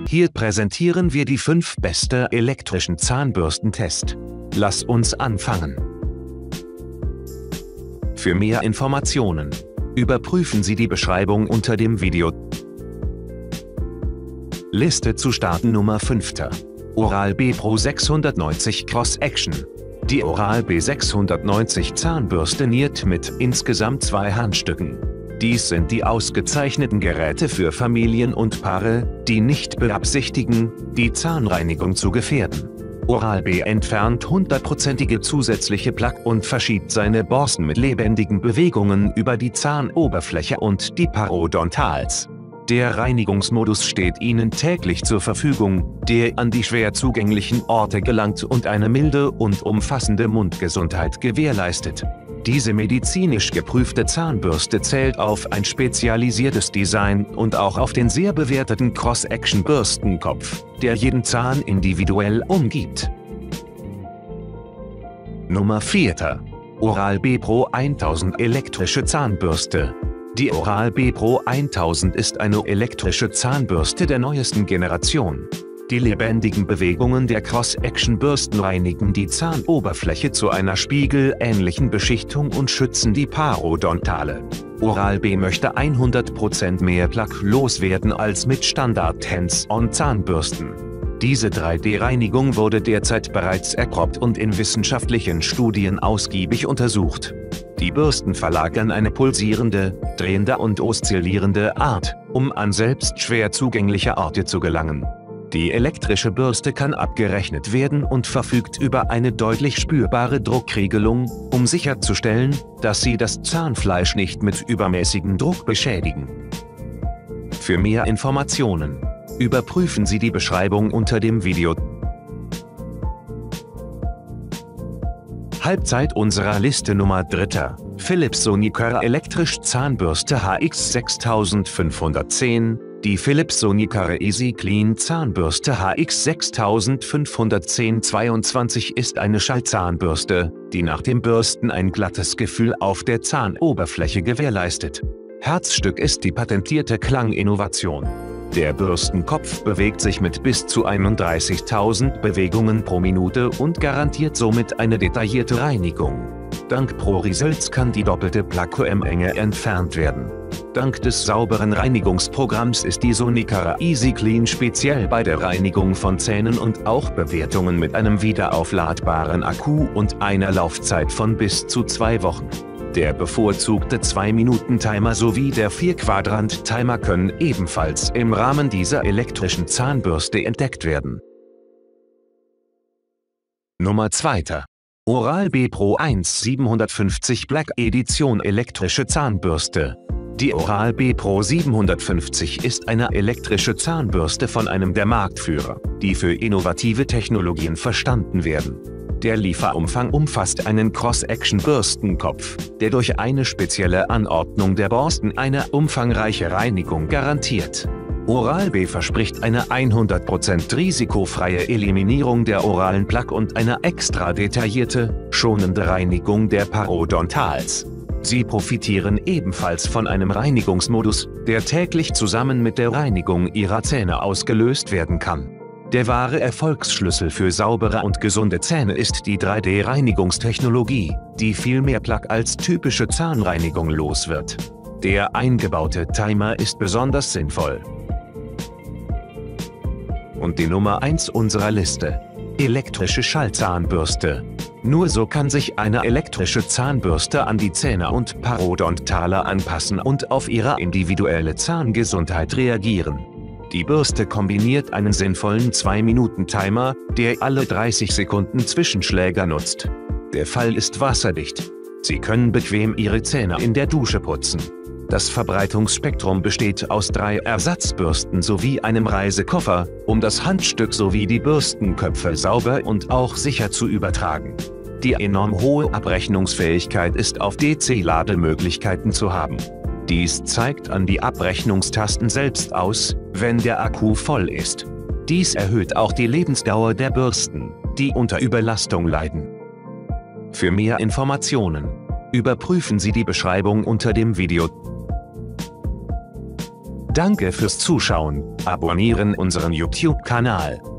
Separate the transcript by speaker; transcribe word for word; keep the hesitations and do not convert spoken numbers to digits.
Speaker 1: Hier präsentieren wir die fünf beste elektrischen Zahnbürstentest. Lass uns anfangen. Für mehr Informationen überprüfen Sie die Beschreibung unter dem Video. Liste zu starten Nummer fünf. Oral-B Pro sechshundertneunzig Cross Action. Die Oral-B sechshundertneunzig Zahnbürste niert mit insgesamt zwei Handstücken. Dies sind die ausgezeichneten Geräte für Familien und Paare, die nicht beabsichtigen, die Zahnreinigung zu gefährden. Oral-B entfernt hundertprozentige zusätzliche Plaque und verschiebt seine Borsten mit lebendigen Bewegungen über die Zahnoberfläche und die Parodontals. Der Reinigungsmodus steht Ihnen täglich zur Verfügung, der an die schwer zugänglichen Orte gelangt und eine milde und umfassende Mundgesundheit gewährleistet. Diese medizinisch geprüfte Zahnbürste zählt auf ein spezialisiertes Design und auch auf den sehr bewerteten Cross-Action-Bürstenkopf, der jeden Zahn individuell umgibt. Nummer vier. Oral-B Pro tausend elektrische Zahnbürste. Die Oral-B Pro tausend ist eine elektrische Zahnbürste der neuesten Generation. Die lebendigen Bewegungen der Cross-Action-Bürsten reinigen die Zahnoberfläche zu einer spiegelähnlichen Beschichtung und schützen die Parodontale. Oral-B möchte hundert Prozent mehr Plaque loswerden als mit Standard-Hands-on-Zahnbürsten. Diese drei D-Reinigung wurde derzeit bereits erprobt und in wissenschaftlichen Studien ausgiebig untersucht. Die Bürsten verlagern eine pulsierende, drehende und oszillierende Art, um an selbst schwer zugängliche Orte zu gelangen. Die elektrische Bürste kann abgerechnet werden und verfügt über eine deutlich spürbare Druckregelung, um sicherzustellen, dass Sie das Zahnfleisch nicht mit übermäßigem Druck beschädigen. Für mehr Informationen überprüfen Sie die Beschreibung unter dem Video. Halbzeit unserer Liste Nummer drei. Philips Sonicare elektrisch Zahnbürste H X sechstausendfünfhundertzehn. Die Philips Sonicare Easy Clean Zahnbürste H X sechstausendfünfhundertzehn zweiundzwanzig ist eine Schallzahnbürste, die nach dem Bürsten ein glattes Gefühl auf der Zahnoberfläche gewährleistet. Herzstück ist die patentierte Klanginnovation. Der Bürstenkopf bewegt sich mit bis zu einunddreißigtausend Bewegungen pro Minute und garantiert somit eine detaillierte Reinigung. Dank ProResults kann die doppelte Plaque-Menge entfernt werden. Dank des sauberen Reinigungsprogramms ist die Sonicare Easy Clean speziell bei der Reinigung von Zähnen und auch Bewertungen mit einem wiederaufladbaren Akku und einer Laufzeit von bis zu zwei Wochen. Der bevorzugte zwei Minuten Timer sowie der vier Quadrant Timer können ebenfalls im Rahmen dieser elektrischen Zahnbürste entdeckt werden. Nummer zwei. Oral-B Pro siebenhundertfünfzig Black Edition elektrische Zahnbürste. Die Oral-B Pro siebenhundertfünfzig ist eine elektrische Zahnbürste von einem der Marktführer, die für innovative Technologien verstanden werden. Der Lieferumfang umfasst einen Cross-Action-Bürstenkopf, der durch eine spezielle Anordnung der Borsten eine umfangreiche Reinigung garantiert. Oral-B verspricht eine hundert Prozent risikofreie Eliminierung der oralen Plaque und eine extra detaillierte, schonende Reinigung der Parodontals. Sie profitieren ebenfalls von einem Reinigungsmodus, der täglich zusammen mit der Reinigung Ihrer Zähne ausgelöst werden kann. Der wahre Erfolgsschlüssel für saubere und gesunde Zähne ist die drei D-Reinigungstechnologie, die viel mehr Plaque als typische Zahnreinigung los wird. Der eingebaute Timer ist besonders sinnvoll. Und die Nummer eins unserer Liste: elektrische Schallzahnbürste. Nur so kann sich eine elektrische Zahnbürste an die Zähne und Parodontale anpassen und auf ihre individuelle Zahngesundheit reagieren. Die Bürste kombiniert einen sinnvollen zwei Minuten Timer, der alle dreißig Sekunden Zwischenschläge nutzt. Der Fall ist wasserdicht. Sie können bequem Ihre Zähne in der Dusche putzen. Das Verbreitungsspektrum besteht aus drei Ersatzbürsten sowie einem Reisekoffer, um das Handstück sowie die Bürstenköpfe sauber und auch sicher zu übertragen. Die enorm hohe Abrechnungsfähigkeit ist auf D C-Lademöglichkeiten zu haben. Dies zeigt an die Abrechnungstasten selbst aus, wenn der Akku voll ist. Dies erhöht auch die Lebensdauer der Bürsten, die unter Überlastung leiden. Für mehr Informationen überprüfen Sie die Beschreibung unter dem Video. Danke fürs Zuschauen, abonnieren unseren YouTube-Kanal.